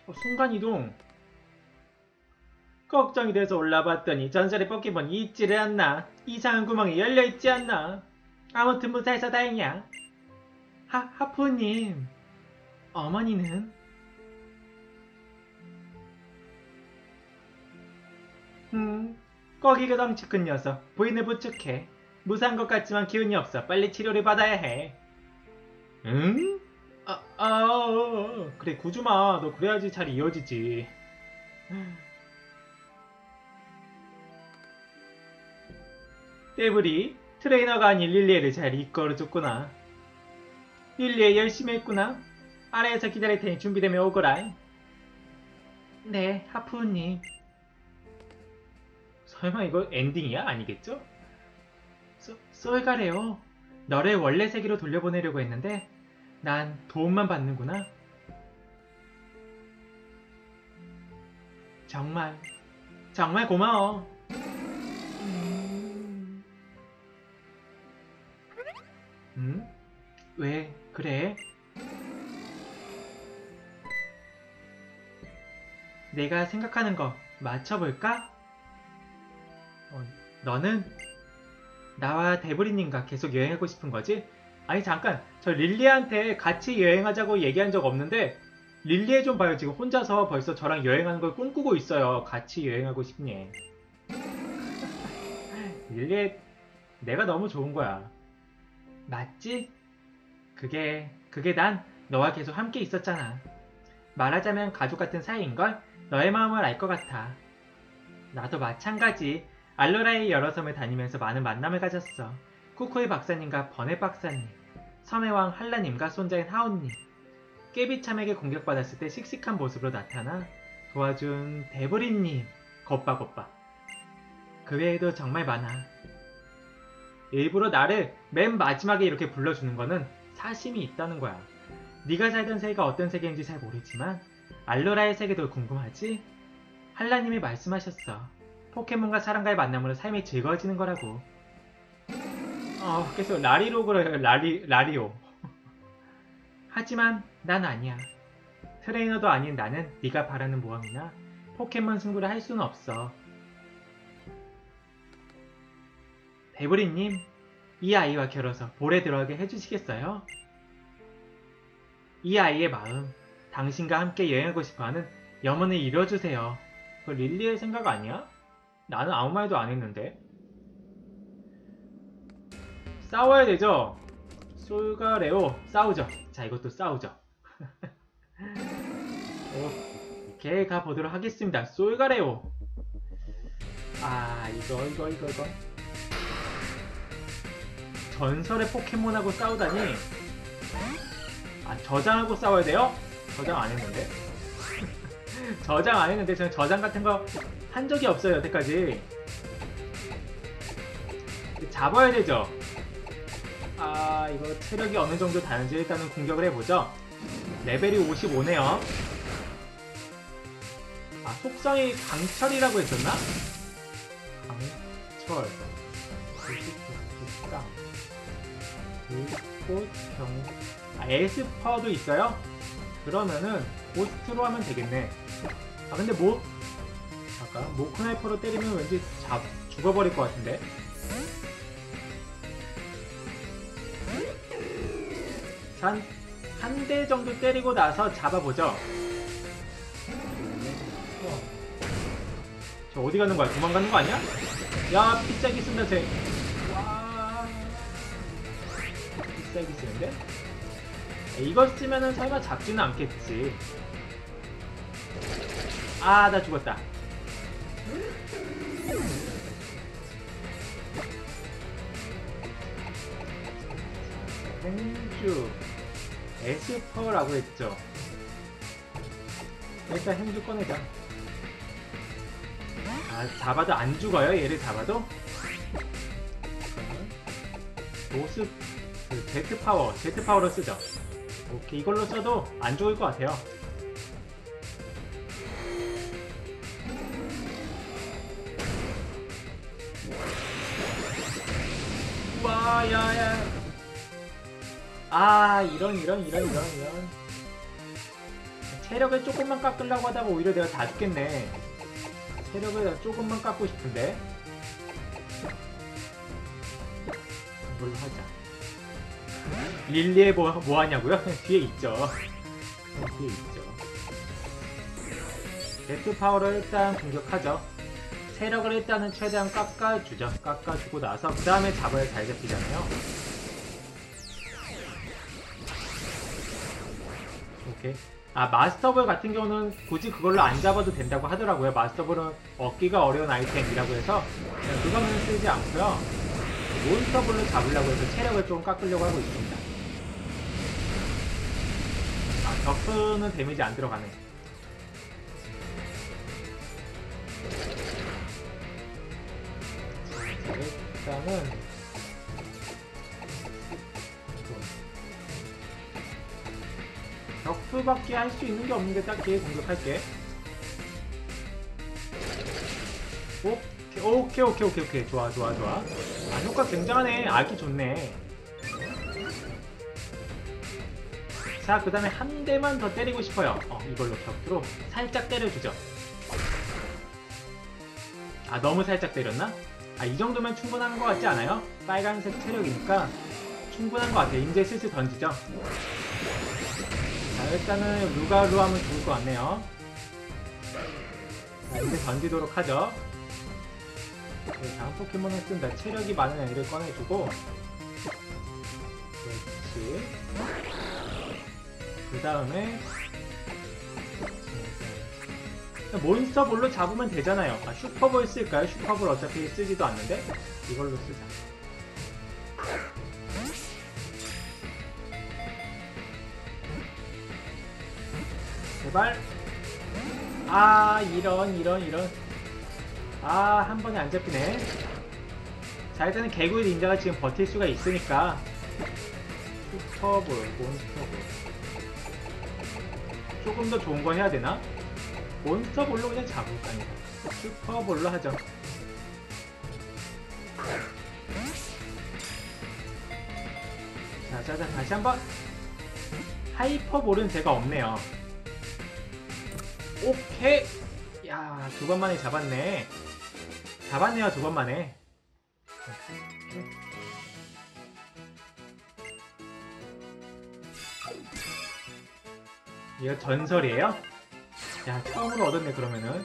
순간이동. 걱정이 돼서 올라봤더니 전설의 포켓몬이 있지를 않나. 이상한 구멍이 열려있지 않나. 아무튼 무사해서 다행이야. 하프님, 어머니는? 거기가 덩치 큰 녀석. 부인을 부축해. 무사한 것 같지만 기운이 없어. 빨리 치료를 받아야 해. 응? 그래, 구주마. 너 그래야지 잘 이어지지. 떼브리, 트레이너가 아닌 릴리에를 잘 이끌어줬구나. 릴리에 열심히 했구나. 아래에서 기다릴 테니 준비되면 오거라. 네, 하프님. 설마 이거 엔딩이야? 아니겠죠? 쏠가래요. 너를 원래 세계로 돌려보내려고 했는데 난 도움만 받는구나. 정말 고마워. 왜 그래? 내가 생각하는 거 맞춰볼까? 너는 나와 데브리님과 계속 여행하고 싶은 거지? 아니 잠깐, 저 릴리한테 같이 여행하자고 얘기한 적 없는데 릴리에 좀 봐요. 지금 혼자서 벌써 저랑 여행하는 걸 꿈꾸고 있어요. 같이 여행하고 싶니? 릴리에 내가 너무 좋은 거야. 맞지? 그게 난 너와 계속 함께 있었잖아. 말하자면 가족 같은 사이인걸? 너의 마음을 알 것 같아. 나도 마찬가지. 알로라의 여러 섬을 다니면서 많은 만남을 가졌어. 쿠코의 박사님과 버넷 박사님, 섬의 왕 한라님과 손자인 하온님, 깨비참에게 공격받았을 때 씩씩한 모습으로 나타나 도와준 데브리님, 겉바. 그 외에도 정말 많아. 일부러 나를 맨 마지막에 이렇게 불러주는 거는 사심이 있다는 거야. 네가 살던 세계가 어떤 세계인지 잘 모르지만 알로라의 세계도 궁금하지? 한라님이 말씀하셨어. 포켓몬과 사람과의 만남으로 삶이 즐거워지는 거라고. 계속 라리로 그래요. 라리오. 하지만 난 아니야. 트레이너도 아닌 나는 네가 바라는 모험이나 포켓몬 승부를 할 수는 없어. 데브리님, 이 아이와 결혼해서 볼에 들어가게 해주시겠어요? 이 아이의 마음, 당신과 함께 여행하고 싶어하는 염원을 이뤄주세요. 그 릴리의 생각 아니야? 나는 아무 말도 안 했는데. 싸워야 되죠? 솔가레오, 싸우죠. 자, 이것도 싸우죠. 이렇게 가보도록 하겠습니다. 솔가레오. 이거. 전설의 포켓몬하고 싸우다니. 저장하고 싸워야 돼요? 저장 안 했는데. 저장 안 했는데 저는 저장 같은 거 한 적이 없어요, 여태까지. 잡아야 되죠? 이거 체력이 어느 정도 다른지 일단은 공격을 해보죠. 레벨이 55네요. 속성이 강철이라고 했었나? 강철. 불꽃 경. 에스퍼도 있어요? 그러면은 고스트로 하면 되겠네. 근데 잠깐, 모크나이퍼로 때리면 왠지 죽어버릴 것 같은데. 한 대 정도 때리고 나서 잡아보죠. 저 어디 가는 거야? 도망가는 거 아니야? 야, 피싸기 쓴다, 쟤. 와. 피싸기 쓰는데? 이걸 쓰면은 설마 잡지는 않겠지. 나 죽었다. 행주 에스퍼라고 했죠. 일단 행주 꺼내자. 잡아도 안 죽어요? 얘를 잡아도? 보스 제트파워로 쓰죠. 오케이, 이걸로 써도 안 죽을 것 같아요. 와, 이런. 체력을 조금만 깎으려고 하다가 오히려 내가 다 죽겠네. 체력을 조금만 깎고 싶은데. 이걸로 하자. 릴리에 뭐 하냐고요? 뒤에 있죠. 뒤에 있죠. 데트 파워를 일단 공격하죠. 체력을 일단은 최대한 깎아주죠. 깎아주고 나서 그 다음에 잡아야 잘 잡히잖아요. 오케이. 아, 마스터볼 같은 경우는 굳이 그걸로 안 잡아도 된다고 하더라고요. 마스터볼은 얻기가 어려운 아이템이라고 해서 그거는 쓰지 않고요. 몬스터볼로 잡으려고 해서 체력을 좀 깎으려고 하고 있습니다. 아, 격수는 데미지 안 들어가네. 일단은 격수밖에 할 수 있는 게 없는데 딱히 공격할게. 오케이. 좋아. 아, 효과 굉장하네. 알기 좋네. 자, 그 다음에 한 대만 더 때리고 싶어요. 이걸로 격투로 살짝 때려주죠. 아, 너무 살짝 때렸나? 아, 이 정도면 충분한 것 같지 않아요? 빨간색 체력이니까 충분한 것 같아요. 이제 슬슬 던지죠. 자, 일단은 루가루 하면 좋을 것 같네요. 자, 이제 던지도록 하죠. 네, 다음 포켓몬을 쓴다. 체력이 많은 애를 꺼내주고, 그렇지. 그 다음에 몬스터볼로 잡으면 되잖아요. 아, 슈퍼볼 쓸까요? 슈퍼볼 어차피 쓰지도 않는데 이걸로 쓰자. 제발. 아, 이런. 아, 한 번에 안 잡히네. 자, 일단은 개구리 닌자가 지금 버틸 수가 있으니까 슈퍼볼, 몬스터볼 조금 더 좋은 거 해야 되나? 몬스터볼로 그냥 잡을까요? 슈퍼볼로 하죠. 자, 다시 한번. 하이퍼볼은 제가 없네요. 오케이. 야, 두 번 만에 잡았네. 잡았네요, 두 번 만에. 이거 전설이에요? 야, 처음으로 얻었네, 그러면은.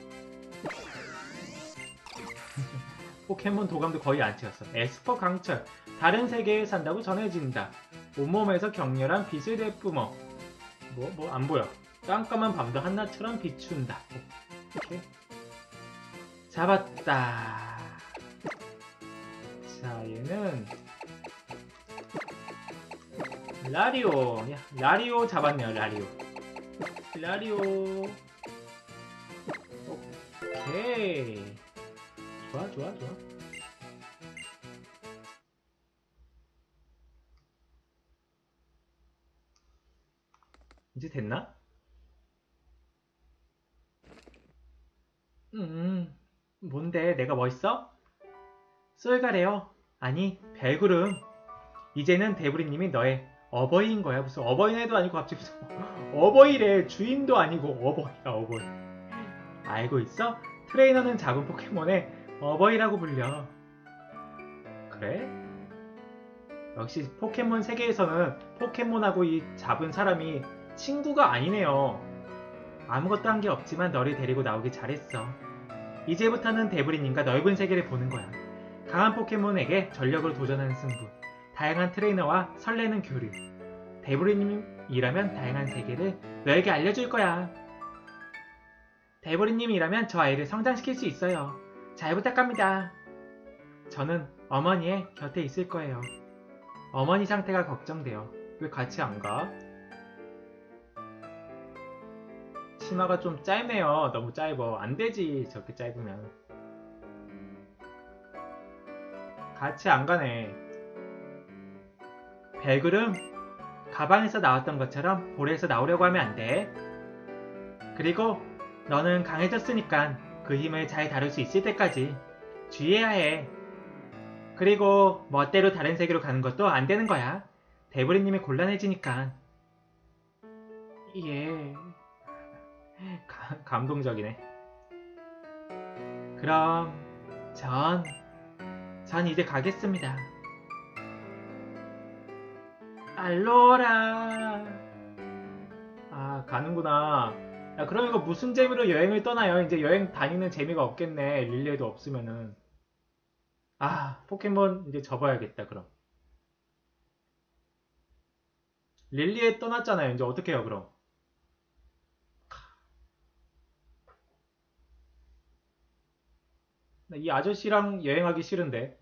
포켓몬 도감도 거의 안 채웠어. 에스퍼 강철. 다른 세계에 산다고 전해진다. 온몸에서 격렬한 빛을 내뿜어. 안 보여. 깜깜한 밤도 한낮처럼 비춘다. 오케이. 잡았다. 자, 얘는 라리오. 야, 라리오 잡았네요, 라리오. 오케이. 좋아. 이제 됐나? 뭔데? 내가 멋있어? 쏠가래요. 아니, 별구름. 이제는 대부리님이 너의 어버이인 거야. 무슨 어버이네도 아니고 갑자기 무슨 어버이래. 주인도 아니고 어버이야, 어버이. 알고 있어? 트레이너는 잡은 포켓몬에 어버이라고 불려. 그래? 역시 포켓몬 세계에서는 포켓몬하고 이 잡은 사람이 친구가 아니네요. 아무것도 한 게 없지만 너를 데리고 나오기 잘했어. 이제부터는 데브리님과 넓은 세계를 보는 거야. 강한 포켓몬에게 전력으로 도전하는 승부, 다양한 트레이너와 설레는 교류. 데브리님이라면 다양한 세계를 너에게 알려줄 거야. 데브리님이라면 저 아이를 성장시킬 수 있어요. 잘 부탁합니다. 저는 어머니의 곁에 있을 거예요. 어머니 상태가 걱정돼요. 왜 같이 안 가? 치마가 좀 짧네요. 너무 짧어. 안 되지, 저렇게 짧으면. 같이 안 가네. 별구름, 가방에서 나왔던 것처럼 볼에서 나오려고 하면 안 돼. 그리고 너는 강해졌으니까 그 힘을 잘 다룰 수 있을 때까지 주의해야 해. 그리고 멋대로 다른 세계로 가는 것도 안 되는 거야. 데브리님이 곤란해지니까. 예. 감동적이네. 그럼 전 이제 가겠습니다. 알로라. 아, 가는구나. 야, 그럼 이거 무슨 재미로 여행을 떠나요? 이제 여행 다니는 재미가 없겠네. 릴레이도 없으면은. 아, 포켓몬 이제 접어야겠다, 그럼. 릴리에 떠났잖아요. 이제 어떻게 해요, 그럼? 이 아저씨랑 여행하기 싫은데.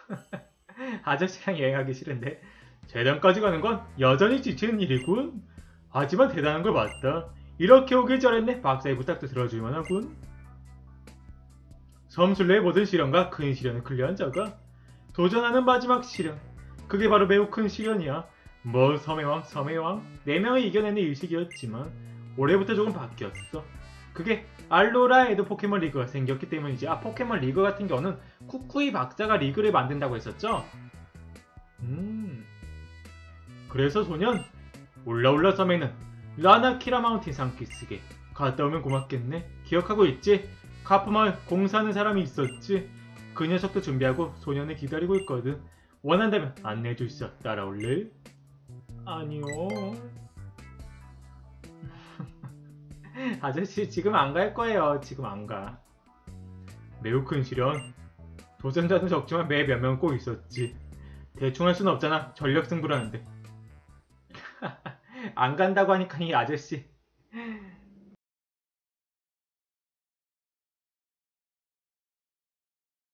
아저씨랑 여행하기 싫은데. 재단까지 가는 건 여전히 지치는 일이군. 하지만 대단한 걸 봤다. 이렇게 오길 잘했네. 박사의 부탁도 들어줄만 하군. 섬술래의 모든 시련과 큰 시련을 클리어한 자가 도전하는 마지막 시련. 그게 바로 매우 큰 시련이야. 뭐 섬의 왕 4명을 이겨내는 일식이었지만 올해부터 조금 바뀌었어. 그게 알로라에도 포켓몬 리그가 생겼기 때문이지. 아, 포켓몬 리그 같은 경우는 쿠쿠이 박사가 리그를 만든다고 했었죠? 그래서 소년, 올라올라 섬에는 라나키라 마운틴 상키스게 갔다 오면 고맙겠네. 기억하고 있지? 카프마을 공사하는 사람이 있었지? 그 녀석도 준비하고 소년을 기다리고 있거든. 원한다면 안내해줄 수 있어. 따라올래? 아니요. 아저씨 지금 안 갈 거예요. 지금 안 가. 매우 큰 시련. 도전자는 적지만 매 몇 명 꼭 있었지. 대충 할 순 없잖아. 전력 승부라는데. 안 간다고 하니까 이 아저씨